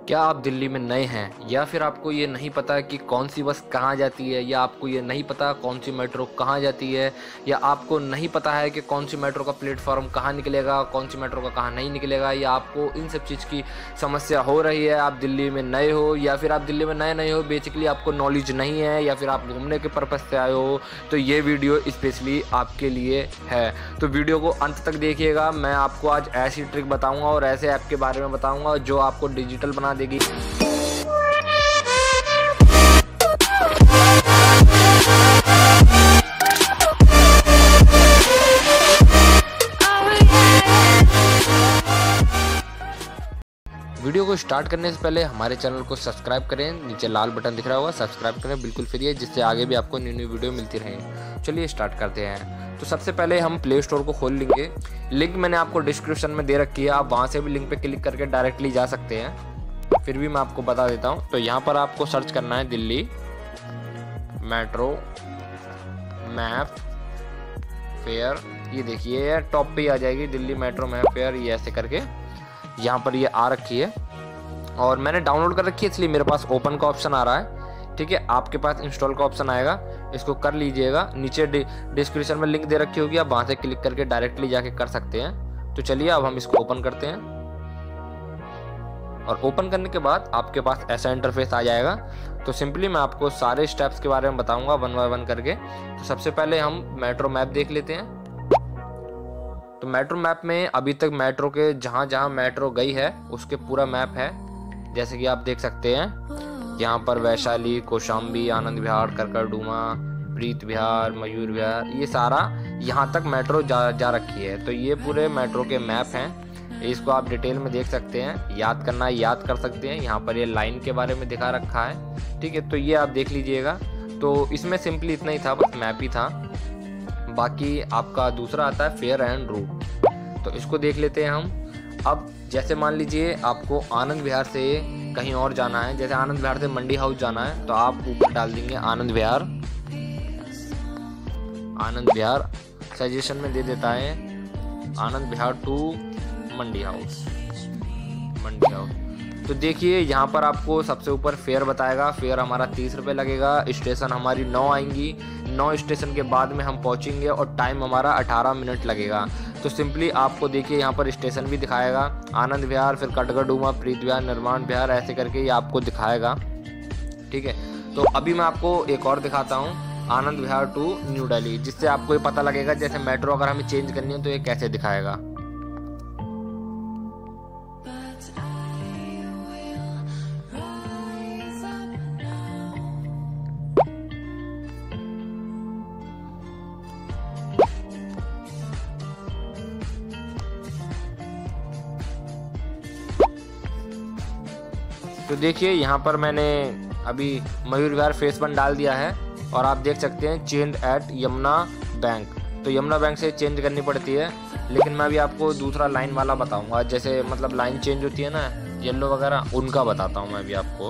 क्या आप दिल्ली में नए हैं या फिर आपको ये नहीं पता कि कौन सी बस कहाँ जाती है, या आपको ये नहीं पता कौन सी मेट्रो कहाँ जाती है, या आपको नहीं पता है कि कौन सी मेट्रो का प्लेटफॉर्म कहाँ निकलेगा, कौन सी मेट्रो का कहाँ नहीं निकलेगा, या आपको इन सब चीज़ की समस्या हो रही है, आप दिल्ली में नए हो या फिर आप दिल्ली में नए नहीं हो, बेसिकली आपको नॉलेज नहीं है या फिर आप घूमने के पर्पज़ से आए हो, तो ये वीडियो स्पेशली आपके लिए है। तो वीडियो को अंत तक देखिएगा। मैं आपको आज ऐसी ट्रिक बताऊँगा और ऐसे ऐप के बारे में बताऊँगा जो आपको डिजिटल बना देगी। वीडियो को स्टार्ट करने से पहले हमारे चैनल को सब्सक्राइब करें, नीचे लाल बटन दिख रहा होगा, सब्सक्राइब करें, बिल्कुल फ्री है, जिससे आगे भी आपको न्यू न्यू वीडियो मिलती रहे। चलिए स्टार्ट करते हैं। तो सबसे पहले हम प्ले स्टोर को खोल लेंगे। लिंक मैंने आपको डिस्क्रिप्शन में दे रखी है, आप वहाँ से भी लिंक पे क्लिक करके डायरेक्टली जा सकते हैं। फिर भी मैं आपको बता देता हूँ। तो यहाँ पर आपको सर्च करना है दिल्ली मेट्रो मैप फेयर। ये देखिए टॉप पे ही आ जाएगी दिल्ली मेट्रो मैप फेयर, ये ऐसे करके यहाँ पर ये आ रखी है और मैंने डाउनलोड कर रखी है, इसलिए मेरे पास ओपन का ऑप्शन आ रहा है। ठीक है, आपके पास इंस्टॉल का ऑप्शन आएगा, इसको कर लीजिएगा। नीचे डिस्क्रिप्शन में लिंक दे रखी होगी, आप वहाँ से क्लिक करके डायरेक्टली जाके कर सकते हैं। तो चलिए अब हम इसको ओपन करते हैं और ओपन करने के बाद आपके पास ऐसा इंटरफेस आ जाएगा। तो सिंपली मैं आपको सारे स्टेप्स के बारे में बताऊँगा वन बाय वन करके। तो सबसे पहले हम मेट्रो मैप देख लेते हैं। तो मेट्रो मैप में अभी तक मेट्रो के जहाँ जहाँ मेट्रो गई है उसके पूरा मैप है, जैसे कि आप देख सकते हैं। यहाँ पर वैशाली, कौशाम्बी, आनंद विहार, करकरडूमा, प्रीत विहार, मयूर विहार, ये सारा यहाँ तक मेट्रो जा रखी है। तो ये पूरे मेट्रो के मैप हैं, इसको आप डिटेल में देख सकते हैं। याद करना है याद कर सकते हैं। यहाँ पर ये लाइन के बारे में दिखा रखा है। ठीक है, तो ये आप देख लीजिएगा। तो इसमें सिंपली इतना ही था, बस मैप ही था। बाकी आपका दूसरा आता है फेयर एंड रूट, तो इसको देख लेते हैं हम। अब जैसे मान लीजिए आपको आनंद विहार से कहीं और जाना है, जैसे आनंद विहार से मंडी हाउस जाना है, तो आप ऊपर डाल देंगे आनंद विहार। आनंद विहार सजेशन में दे देता है Anand Vihar to Mandi House. Mandi House तो देखिए यहाँ पर आपको सबसे ऊपर फेयर बताएगा। फेयर हमारा 30 रुपये लगेगा। स्टेशन हमारी 9 आएंगी, 9 स्टेशन के बाद में हम पहुँचेंगे और टाइम हमारा 18 मिनट लगेगा। तो सिंपली आपको देखिए यहाँ पर स्टेशन भी दिखाएगा, आनंद विहार, फिर कटगड़डूमा, प्रीत विहार, निर्माण विहार, ऐसे करके ये आपको दिखाएगा। ठीक है, तो अभी मैं आपको एक और दिखाता हूँ, आनंद विहार टू न्यू दिल्ली, जिससे आपको ये पता लगेगा जैसे मेट्रो अगर हमें चेंज करनी है तो ये कैसे दिखाएगा। तो देखिए यहाँ पर मैंने अभी मयूर विहार फेस 1 डाल दिया है और आप देख सकते हैं चेंज एट यमुना बैंक। तो यमुना बैंक से चेंज करनी पड़ती है, लेकिन मैं अभी आपको दूसरा लाइन वाला बताऊंगा, जैसे मतलब लाइन चेंज होती है ना येलो वगैरह, उनका बताता हूँ मैं अभी आपको।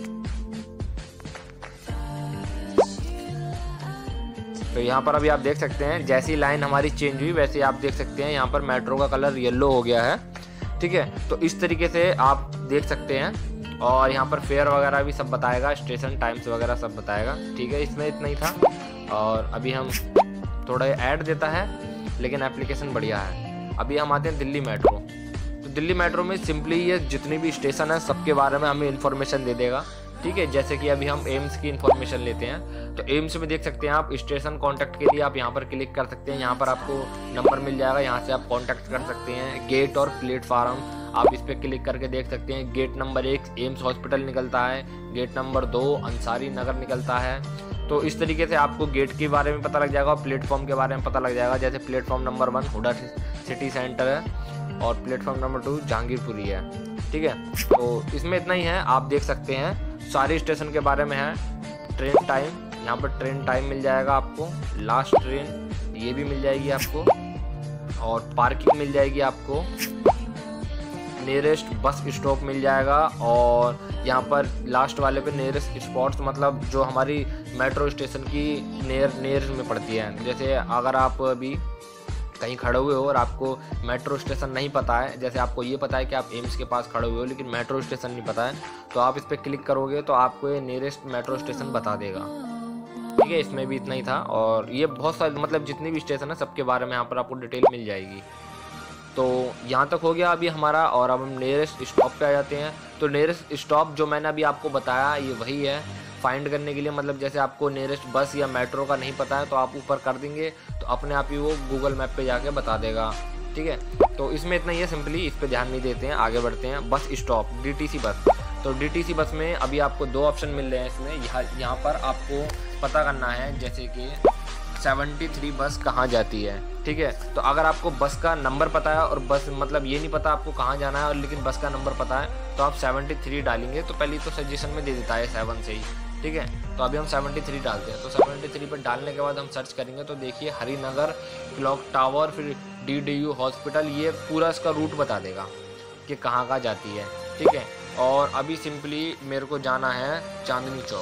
तो यहाँ पर अभी आप देख सकते हैं जैसी लाइन हमारी चेंज हुई वैसे आप देख सकते हैं यहाँ पर मेट्रो का कलर येलो हो गया है। ठीक है, तो इस तरीके से आप देख सकते हैं और यहाँ पर फेयर वगैरह भी सब बताएगा, स्टेशन टाइम्स वगैरह सब बताएगा। ठीक है, इसमें इतना ही था। और अभी हम थोड़ा ऐड देता है, लेकिन एप्लीकेशन बढ़िया है। अभी हम आते हैं दिल्ली मेट्रो। तो दिल्ली मेट्रो में सिंपली ये जितनी भी स्टेशन है सबके बारे में हमें इन्फॉर्मेशन दे देगा। ठीक है, जैसे कि अभी हम एम्स की इन्फॉर्मेशन लेते हैं। तो एम्स में देख सकते हैं आप स्टेशन कॉन्टैक्ट के लिए आप यहाँ पर क्लिक कर सकते हैं। यहाँ पर आपको नंबर मिल जाएगा, यहाँ से आप कॉन्टैक्ट कर सकते हैं। गेट और प्लेटफार्म आप इस पर क्लिक करके देख सकते हैं। गेट नंबर 1 एम्स हॉस्पिटल निकलता है, गेट नंबर 2 अंसारी नगर निकलता है। तो इस तरीके से आपको गेट के बारे में पता लग जाएगा और प्लेटफॉर्म के बारे में पता लग जाएगा। जैसे platform number 1 Huda City Centre है और प्लेटफॉर्म नंबर 2 जहांगीरपुरी है। ठीक है, तो इसमें इतना ही है, आप देख सकते हैं सारे स्टेशन के बारे में है। ट्रेन टाइम, यहाँ पर ट्रेन टाइम मिल जाएगा आपको, लास्ट ट्रेन ये भी मिल जाएगी आपको, और पार्किंग मिल जाएगी आपको, नियरेस्ट बस स्टॉप मिल जाएगा, और यहाँ पर लास्ट वाले पे नियरेस्ट स्पॉट्स मतलब जो हमारी मेट्रो स्टेशन की नियर में पड़ती है। जैसे अगर आप अभी कहीं खड़े हुए हो और आपको मेट्रो स्टेशन नहीं पता है, जैसे आपको ये पता है कि आप एम्स के पास खड़े हुए हो लेकिन मेट्रो स्टेशन नहीं पता है, तो आप इस पर क्लिक करोगे तो आपको ये नियरेस्ट मेट्रो स्टेशन बता देगा। ठीक है, इसमें भी इतना ही था। और ये बहुत सारे मतलब जितनी भी स्टेशन है सबके बारे में यहाँ पर आपको डिटेल मिल जाएगी। तो यहाँ तक हो गया अभी हमारा, और अब हम नियरेस्ट स्टॉप पे आ जाते हैं। तो नियरेस्ट स्टॉप जो मैंने अभी आपको बताया ये वही है फाइंड करने के लिए, मतलब जैसे आपको नियरेस्ट बस या मेट्रो का नहीं पता है तो आप ऊपर कर देंगे तो अपने आप ही वो गूगल मैप पे जाके बता देगा। ठीक है, तो इसमें इतना ही है, सिंपली इस पर ध्यान नहीं देते हैं, आगे बढ़ते हैं। बस स्टॉप DTC बस। तो DTC बस में अभी आपको 2 ऑप्शन मिल रहे हैं इसमें। यहाँ पर आपको पता करना है जैसे कि 73 बस कहाँ जाती है। ठीक है, तो अगर आपको बस का नंबर पता है और बस मतलब ये नहीं पता आपको कहाँ जाना है और लेकिन बस का नंबर पता है तो आप 73 डालेंगे तो पहले तो सजेशन में दे देता है 7 से ही। ठीक है, तो अभी हम 73 डालते हैं। तो 73 पर डालने के बाद हम सर्च करेंगे तो देखिए हरिनगर, क्लॉक टावर, फिर DDU हॉस्पिटल, ये पूरा इसका रूट बता देगा कि कहाँ जाती है। ठीक है, और अभी सिंपली मेरे को जाना है चांदनी चौक।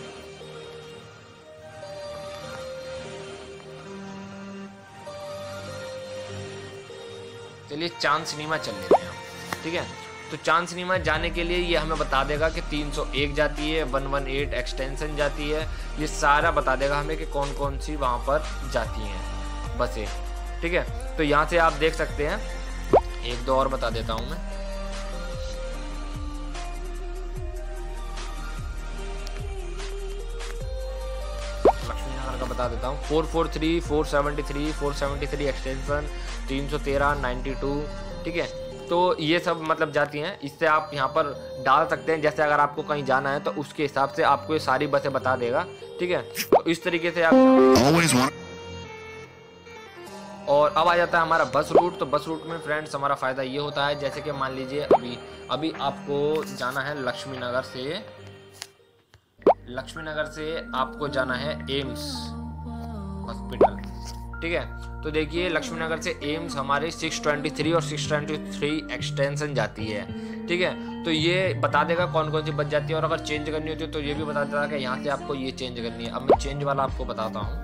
चलिए चांद सिनेमा चल लेते हैं हम। ठीक है, तो चांद सिनेमा जाने के लिए ये हमें बता देगा कि 301 जाती है, 118 एक्सटेंशन जाती है, ये सारा बता देगा हमें कि कौन कौन सी वहाँ पर जाती हैं बसें। ठीक है, तो यहाँ से आप देख सकते हैं, 1-2 और बता देता हूँ मैं। लक्ष्मीनगर का बता देता हूँ, 443, 473, 473 एक्सटेंशन, 313, 92। ठीक है, तो ये सब मतलब जाती हैं। इससे आप यहाँ पर डाल सकते हैं, जैसे अगर आपको कहीं जाना है तो उसके हिसाब से आपको ये सारी बसें बता देगा। ठीक है, तो इस तरीके से आप और अब आ जाता है हमारा बस रूट। तो बस रूट में फ्रेंड्स हमारा फ़ायदा ये होता है जैसे कि मान लीजिए अभी आपको जाना है लक्ष्मीनगर से आपको जाना है एम्स हॉस्पिटल। ठीक है, तो देखिए लक्ष्मीनगर से एम्स हमारे 623 और 623 एक्सटेंशन जाती है। ठीक है, तो ये बता देगा कौन कौन सी बच जाती है, और अगर चेंज करनी होती है तो ये भी बता देता है कि यहाँ से आपको ये चेंज करनी है। अब मैं चेंज वाला आपको बताता हूँ।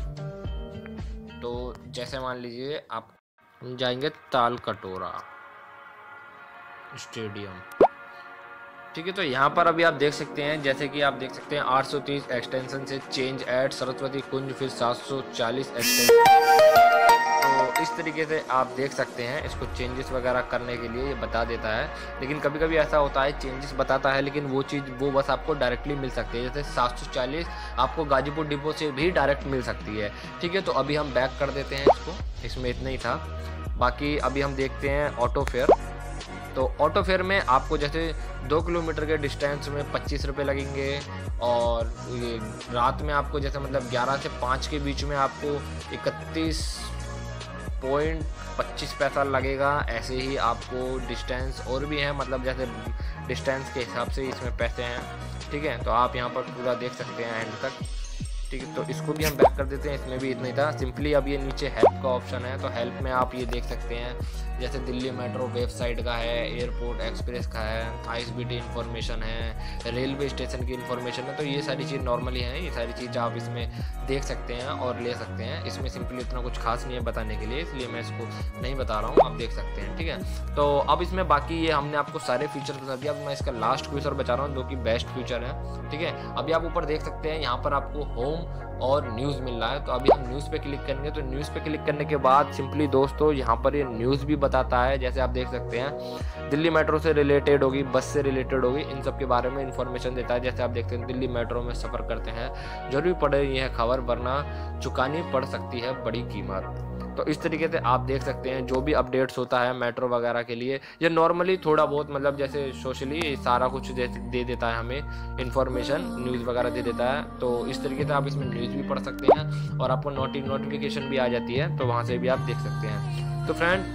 तो जैसे मान लीजिए आप जाएंगे ताल कटोरा स्टेडियम। ठीक है, तो यहाँ पर अभी आप देख सकते हैं, जैसे कि आप देख सकते हैं 830 एक्सटेंशन से चेंज एट सरस्वती कुंज, फिर 740 एक्सटेंशन। तो इस तरीके से आप देख सकते हैं, इसको चेंजेस वगैरह करने के लिए ये बता देता है। लेकिन कभी कभी ऐसा होता है चेंजेस बताता है लेकिन वो बस आपको डायरेक्टली मिल सकती है, जैसे 740 आपको गाजीपुर डिपो से भी डायरेक्ट मिल सकती है। ठीक है, तो अभी हम बैक कर देते हैं इसको, इसमें इतना ही था। बाकी अभी हम देखते हैं ऑटो फेयर। तो ऑटो फेयर में आपको जैसे 2 किलोमीटर के डिस्टेंस में 25 रुपये लगेंगे, और ये रात में आपको जैसे मतलब 11 से 5 के बीच में आपको 31.25 पैसा लगेगा। ऐसे ही आपको डिस्टेंस और भी है, मतलब जैसे डिस्टेंस के हिसाब से इसमें पैसे हैं। ठीक है, तो आप यहाँ पर पूरा देख सकते हैं एंड तक। ठीक है, तो इसको भी हम बैक कर देते हैं, इसमें भी इतना ही था। सिंपली अब ये नीचे हेल्प का ऑप्शन है, तो हेल्प में आप ये देख सकते हैं जैसे दिल्ली मेट्रो वेबसाइट का है, एयरपोर्ट एक्सप्रेस का है, ISBT इन्फॉर्मेशन है, रेलवे स्टेशन की इन्फॉर्मेशन है। तो ये सारी चीज़ नॉर्मली है, ये सारी चीज़ आप इसमें देख सकते हैं और ले सकते हैं। इसमें सिंपली इतना कुछ खास नहीं है बताने के लिए, इसलिए मैं इसको नहीं बता रहा हूँ, आप देख सकते हैं। ठीक है, तो अब इसमें बाकी ये हमने आपको सारे फीचर्स बता दिया। अब मैं इसका लास्ट फीचर बचा रहा हूँ जो कि बेस्ट फीचर है। ठीक है, अभी आप ऊपर देख सकते हैं, यहाँ पर आपको होम और न्यूज़ मिल रहा है। तो अभी हम न्यूज़ पे क्लिक करेंगे, तो न्यूज़ पे क्लिक करने के बाद सिंपली दोस्तों यहाँ पर ये न्यूज़ भी बताता है। जैसे आप देख सकते हैं दिल्ली मेट्रो से रिलेटेड होगी, बस से रिलेटेड होगी, इन सब के बारे में इन्फॉर्मेशन देता है। जैसे आप देखते हैं दिल्ली मेट्रो में सफ़र करते हैं जरूर पड़े यह खबर, वरना चुकानी पड़ सकती है बड़ी कीमत। तो इस तरीके से आप देख सकते हैं जो भी अपडेट्स होता है मेट्रो वगैरह के लिए, ये नॉर्मली थोड़ा बहुत मतलब जैसे सोशली सारा कुछ दे देता है हमें इन्फॉर्मेशन, न्यूज़ वगैरह दे देता है। तो इस तरीके से आप इसमें न्यूज़ भी पढ़ सकते हैं और आपको नोटिफिकेशन भी आ जाती है, तो वहाँ से भी आप देख सकते हैं। तो फ्रेंड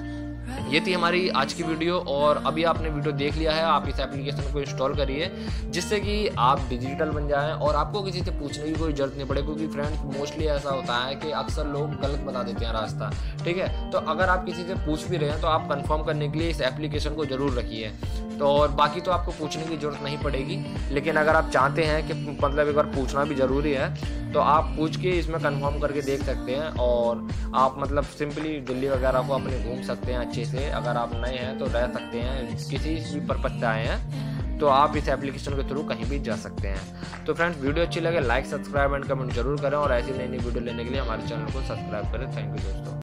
ये थी हमारी आज की वीडियो। और अभी आपने वीडियो देख लिया है, आप इस एप्लीकेशन को इंस्टॉल करिए जिससे कि आप डिजिटल बन जाएं और आपको किसी से पूछने की कोई ज़रूरत नहीं पड़े, क्योंकि फ्रेंड्स मोस्टली ऐसा होता है कि अक्सर लोग गलत बता देते हैं रास्ता। ठीक है, तो अगर आप किसी से पूछ भी रहे हैं तो आप कंफर्म करने के लिए इस एप्लीकेशन को ज़रूर रखिए। तो और बाकी तो आपको पूछने की ज़रूरत नहीं पड़ेगी, लेकिन अगर आप चाहते हैं कि मतलब एक बार पूछना भी ज़रूरी है तो आप पूछ के इसमें कंफर्म करके देख सकते हैं। और आप मतलब सिंपली दिल्ली वगैरह को अपने घूम सकते हैं अच्छे से। अगर आप नए हैं तो रह सकते हैं, किसी भी पर्पज से आए हैं तो आप इस एप्लीकेशन के थ्रू कहीं भी जा सकते हैं। तो फ्रेंड्स, वीडियो अच्छी लगे लाइक सब्सक्राइब एंड कमेंट जरूर करें और ऐसी नई नई वीडियो लेने के लिए हमारे चैनल को सब्सक्राइब करें। थैंक यू दोस्तों।